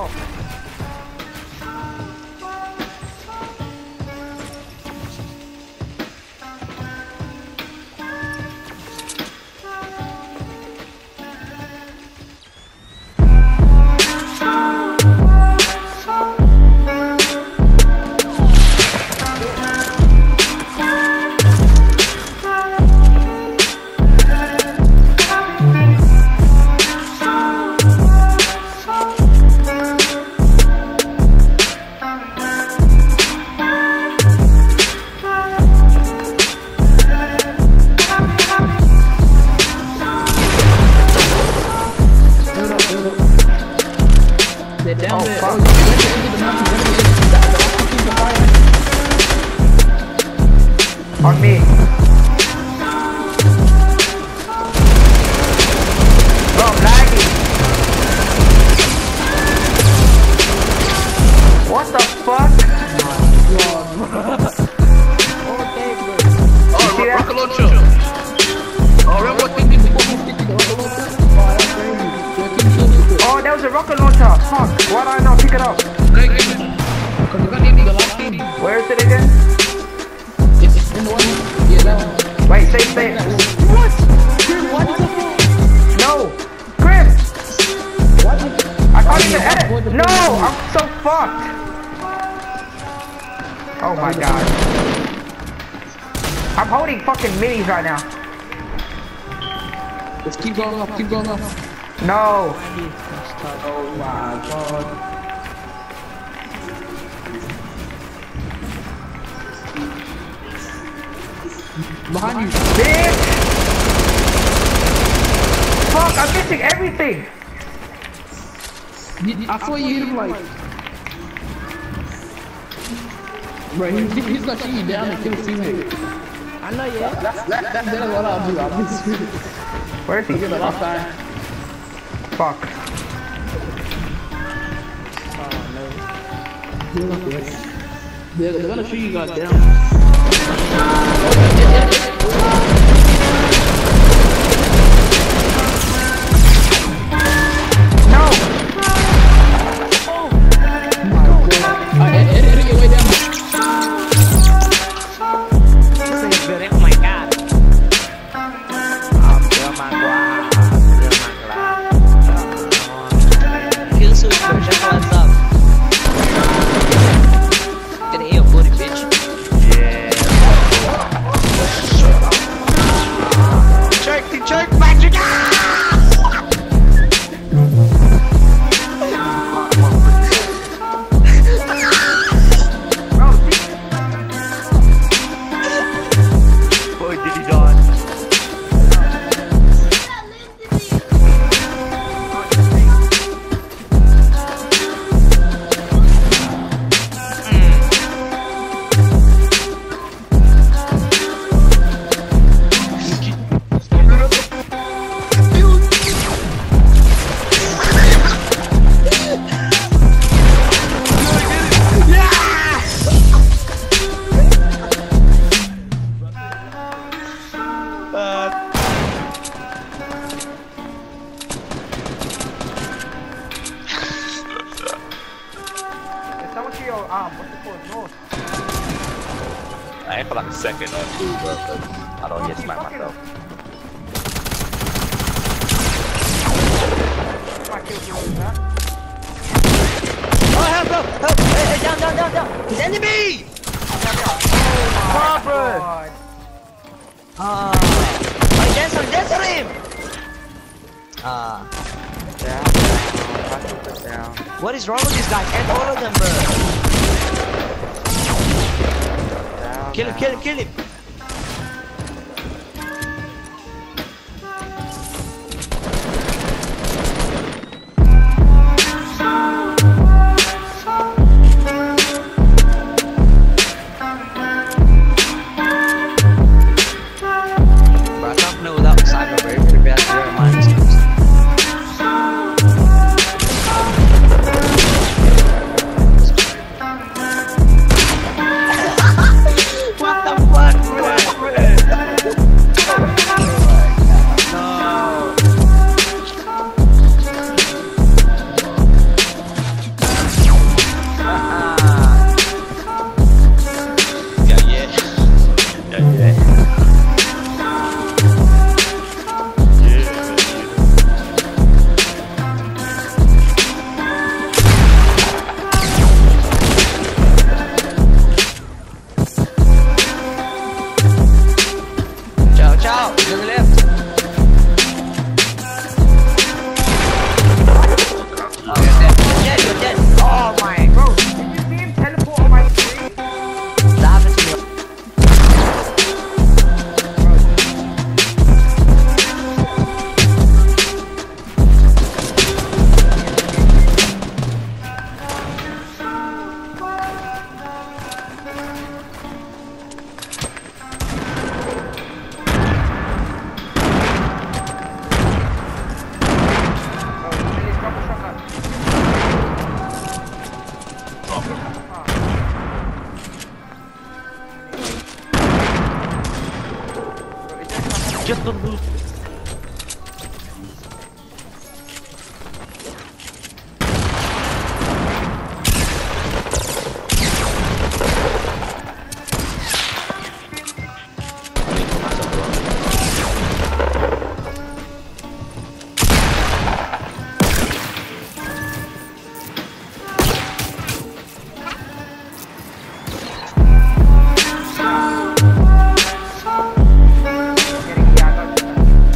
On me. Bro, I'm lagging. What the fuck? Oh, rocket launcher. Oh, remember what thing did Oh, that was a rocket launcher. Fuck. Why did I not pick it up? Where is it again? Wait, stay. What? No! Chris! I can't even edit! No! I'm so fucked! Oh my god. I'm holding fucking minis right now. Let's keep going up. No! Oh my god. Behind you. Bitch! Fuck, I'm missing everything! I saw you hit him like... Bro, he's gonna shoot you down and kill his teammate. I know, yeah. That's what I'll do. I'll be sweet. Where is he? Get the last time. Fuck. They're gonna shoot you guys down. I aim for like a second or two, bro, because I don't get smacked myself. Oh, help, help, help! Hey, down! He's enemy! Barbara! Dance on him! Down. What is wrong with this guy? And all of them, bro. Kill him! Bro, I don't know without cyber, bro. It would be at 0 minus. What the fuck? Just the loot. Getting the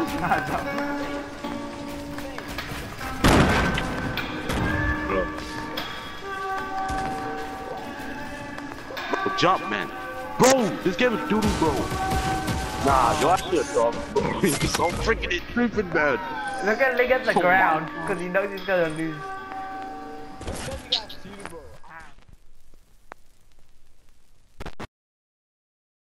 Nah, jump. Bro, jump, man. Bro, this game is doo-doo, bro. Nah, yo, I should, dog. He's so freaking stupid, man. Look at the ground, because he knows he's gonna lose.